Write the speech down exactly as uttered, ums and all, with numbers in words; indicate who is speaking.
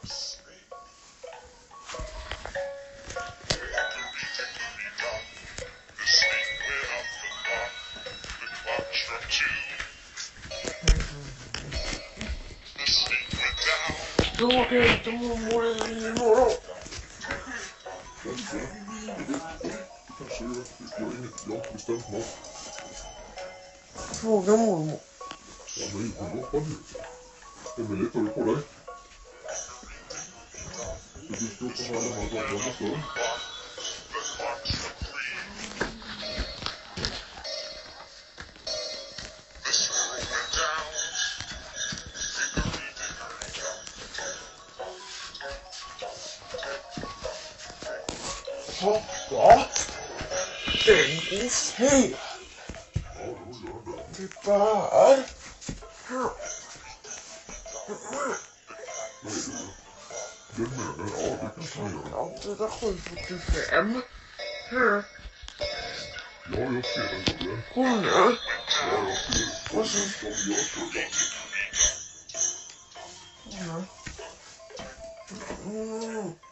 Speaker 1: Då åker inte mormor imorgon.
Speaker 2: Kanske. Kanske. Jag har inget. Jag har inte bestämt något.
Speaker 1: Fråga mormor.
Speaker 2: Ja, men hon hoppar nu. Emelie, tar du på dig? Så du ska upp och ha de här dagarna större.
Speaker 1: Pappa, den går fel.
Speaker 2: Ja, då gör det.
Speaker 1: Titta här.
Speaker 2: Nej, du. Den menar, ja, det kanske han gör.
Speaker 1: Ja, det är sju fyrtiofem. Här.
Speaker 2: Ja, jag ser den där.
Speaker 1: Kolla.
Speaker 2: Ja, jag ser den.
Speaker 1: Och så.
Speaker 2: De gör det.
Speaker 1: Ja. Mm.